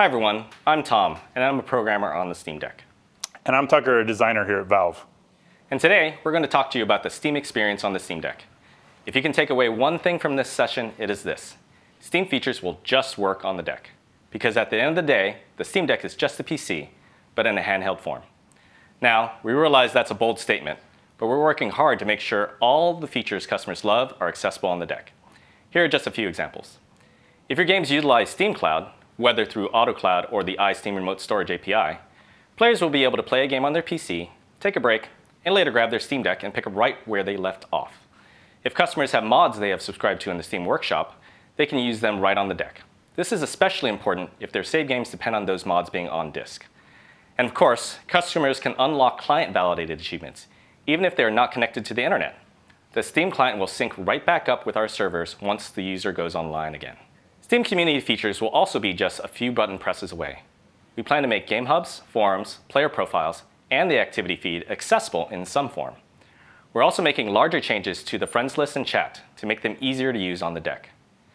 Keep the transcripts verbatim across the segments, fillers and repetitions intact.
Hi everyone, I'm Tom, and I'm a programmer on the Steam Deck. And I'm Tucker, a designer here at Valve. And today, we're going to talk to you about the Steam experience on the Steam Deck. If you can take away one thing from this session, it is this. Steam features will just work on the deck. Because at the end of the day, the Steam Deck is just a P C, but in a handheld form. Now, we realize that's a bold statement, but we're working hard to make sure all the features customers love are accessible on the deck. Here are just a few examples. If your games utilize Steam Cloud, whether through AutoCloud or the iSteam Remote Storage A P I, players will be able to play a game on their P C, take a break, and later grab their Steam Deck and pick up right where they left off. If customers have mods they have subscribed to in the Steam Workshop, they can use them right on the deck. This is especially important if their save games depend on those mods being on disk. And of course, customers can unlock client-validated achievements, even if they are not connected to the internet. The Steam client will sync right back up with our servers once the user goes online again. Steam community features will also be just a few button presses away. We plan to make game hubs, forums, player profiles, and the activity feed accessible in some form. We're also making larger changes to the friends list and chat to make them easier to use on the deck.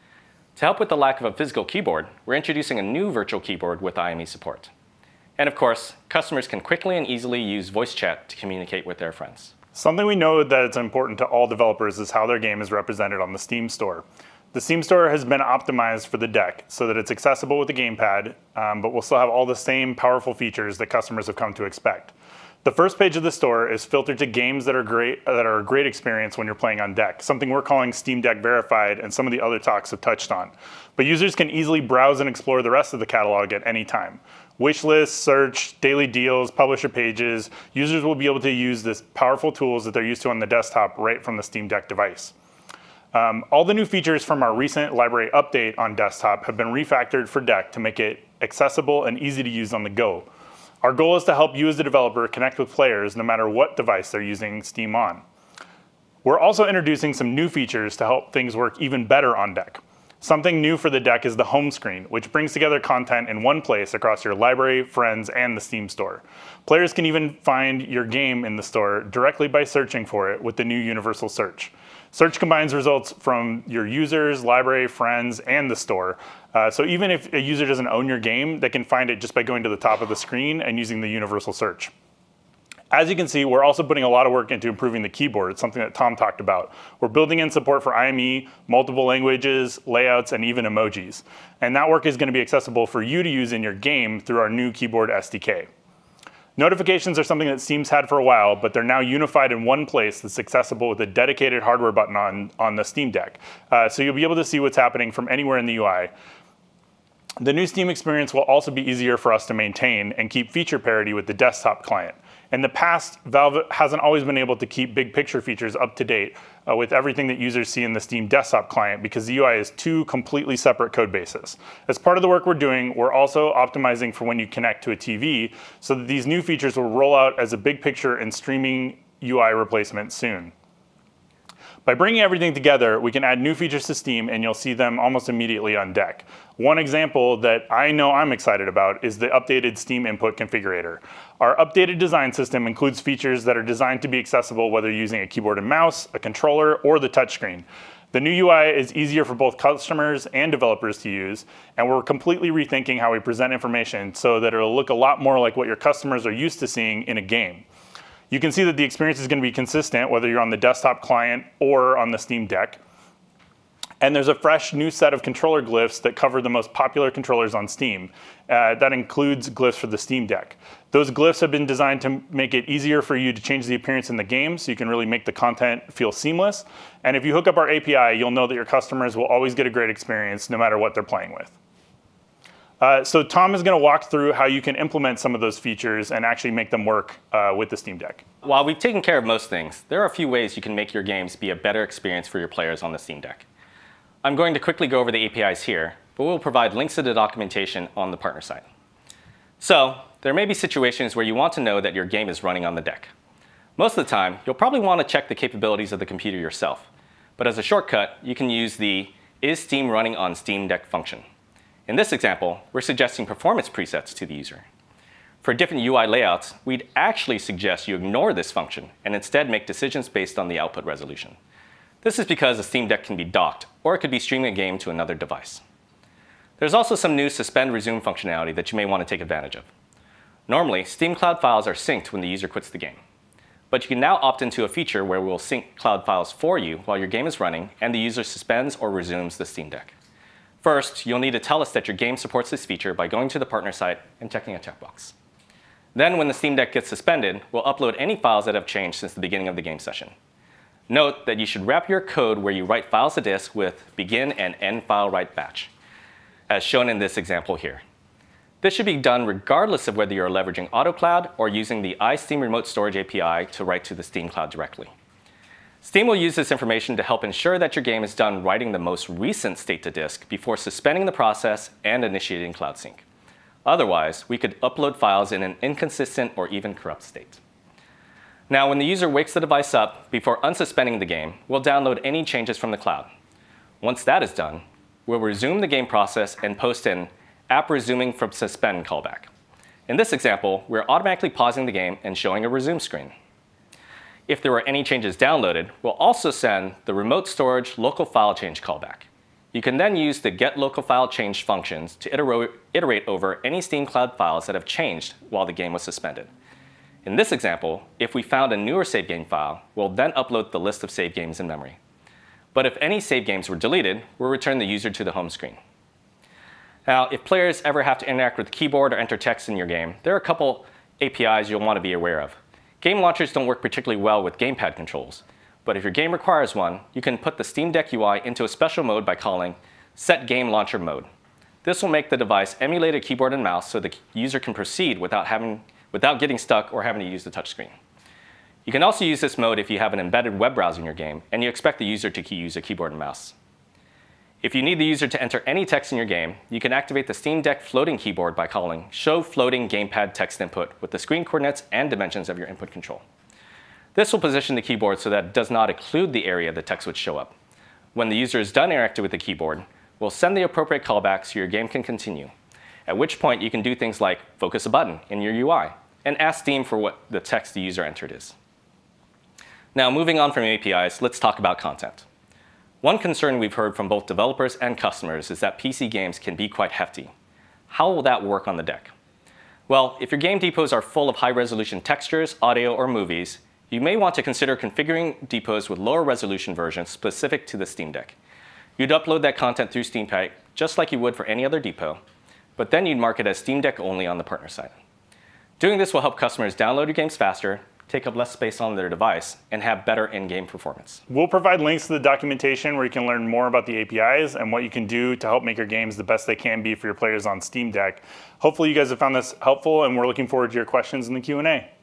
To help with the lack of a physical keyboard, we're introducing a new virtual keyboard with I M E support. And of course, customers can quickly and easily use voice chat to communicate with their friends. Something we know that it's important to all developers is how their game is represented on the Steam Store. The Steam Store has been optimized for the deck so that it's accessible with the gamepad, um, but will still have all the same powerful features that customers have come to expect. The first page of the store is filtered to games that are great, that are a great experience when you're playing on deck, something we're calling Steam Deck Verified, and some of the other talks have touched on. But users can easily browse and explore the rest of the catalog at any time. Wish lists, search, daily deals, publisher pages, users will be able to use these powerful tools that they're used to on the desktop right from the Steam Deck device. Um, all the new features from our recent library update on desktop have been refactored for deck to make it accessible and easy to use on the go. Our goal is to help you as a developer connect with players no matter what device they're using Steam on. We're also introducing some new features to help things work even better on deck. Something new for the deck is the home screen, which brings together content in one place across your library, friends, and the Steam Store. Players can even find your game in the store directly by searching for it with the new universal search. Search combines results from your users, library, friends, and the store. Uh, so even if a user doesn't own your game, they can find it just by going to the top of the screen and using the universal search. As you can see, we're also putting a lot of work into improving the keyboard, something that Tom talked about. We're building in support for I M E, multiple languages, layouts, and even emojis. And that work is going to be accessible for you to use in your game through our new keyboard S D K. Notifications are something that Steam's had for a while, but they're now unified in one place that's accessible with a dedicated hardware button on, on the Steam Deck. Uh, so you'll be able to see what's happening from anywhere in the U I. The new Steam experience will also be easier for us to maintain and keep feature parity with the desktop client. In the past, Valve hasn't always been able to keep big picture features up to date uh, with everything that users see in the Steam desktop client because the U I is two completely separate code bases. As part of the work we're doing, we're also optimizing for when you connect to a T V so that these new features will roll out as a big picture and streaming U I replacement soon. By bringing everything together, we can add new features to Steam and you'll see them almost immediately on deck. One example that I know I'm excited about is the updated Steam Input Configurator. Our updated design system includes features that are designed to be accessible whether using a keyboard and mouse, a controller, or the touchscreen. The new U I is easier for both customers and developers to use, and we're completely rethinking how we present information so that it'll look a lot more like what your customers are used to seeing in a game. You can see that the experience is going to be consistent whether you're on the desktop client or on the Steam Deck. And there's a fresh new set of controller glyphs that cover the most popular controllers on Steam. Uh, that includes glyphs for the Steam Deck. Those glyphs have been designed to make it easier for you to change the appearance in the game so you can really make the content feel seamless. And if you hook up our A P I, you'll know that your customers will always get a great experience no matter what they're playing with. Uh, so Tom is going to walk through how you can implement some of those features and actually make them work uh, with the Steam Deck. While we've taken care of most things, there are a few ways you can make your games be a better experience for your players on the Steam Deck. I'm going to quickly go over the A P Is here, but we'll provide links to the documentation on the partner site. So there may be situations where you want to know that your game is running on the deck. Most of the time, you'll probably want to check the capabilities of the computer yourself. But as a shortcut, you can use the Is Steam Running on Steam Deck function. In this example, we're suggesting performance presets to the user. For different U I layouts, we'd actually suggest you ignore this function and instead make decisions based on the output resolution. This is because the Steam Deck can be docked, or it could be streaming a game to another device. There's also some new Suspend Resume functionality that you may want to take advantage of. Normally, Steam Cloud files are synced when the user quits the game. But you can now opt into a feature where we'll sync Cloud files for you while your game is running and the user suspends or resumes the Steam Deck. First, you'll need to tell us that your game supports this feature by going to the partner site and checking a checkbox. Then, when the Steam Deck gets suspended, we'll upload any files that have changed since the beginning of the game session. Note that you should wrap your code where you write files to disk with begin and end file write batch, as shown in this example here. This should be done regardless of whether you're leveraging AutoCloud or using the iSteam Remote Storage A P I to write to the Steam Cloud directly. Steam will use this information to help ensure that your game is done writing the most recent state to disk before suspending the process and initiating Cloud Sync. Otherwise, we could upload files in an inconsistent or even corrupt state. Now, when the user wakes the device up, before unsuspending the game, we'll download any changes from the cloud. Once that is done, we'll resume the game process and post an app resuming from suspend callback. In this example, we're automatically pausing the game and showing a resume screen. If there were any changes downloaded, we'll also send the remote storage local file change callback. You can then use the get local file change functions to iterate over any Steam Cloud files that have changed while the game was suspended. In this example, if we found a newer save game file, we'll then upload the list of save games in memory. But if any save games were deleted, we'll return the user to the home screen. Now, if players ever have to interact with the keyboard or enter text in your game, there are a couple A P Is you'll want to be aware of. Game launchers don't work particularly well with gamepad controls, but if your game requires one, you can put the Steam Deck U I into a special mode by calling set game launcher mode. This will make the device emulate a keyboard and mouse so the user can proceed without, having, without getting stuck or having to use the touchscreen. You can also use this mode if you have an embedded web browser in your game and you expect the user to use a keyboard and mouse. If you need the user to enter any text in your game, you can activate the Steam Deck floating keyboard by calling show floating gamepad text input with the screen coordinates and dimensions of your input control. This will position the keyboard so that it does not occlude the area the text would show up. When the user is done interacting with the keyboard, we'll send the appropriate callback so your game can continue, at which point you can do things like focus a button in your U I and ask Steam for what the text the user entered is. Now, moving on from A P Is, let's talk about content. One concern we've heard from both developers and customers is that P C games can be quite hefty. How will that work on the deck? Well, if your game depots are full of high-resolution textures, audio, or movies, you may want to consider configuring depots with lower resolution versions specific to the Steam Deck. You'd upload that content through SteamPipe just like you would for any other depot, but then you'd mark it as Steam Deck only on the partner side. Doing this will help customers download your games faster, take up less space on their device, and have better in-game performance. We'll provide links to the documentation where you can learn more about the A P Is and what you can do to help make your games the best they can be for your players on Steam Deck. Hopefully you guys have found this helpful, and we're looking forward to your questions in the Q and A.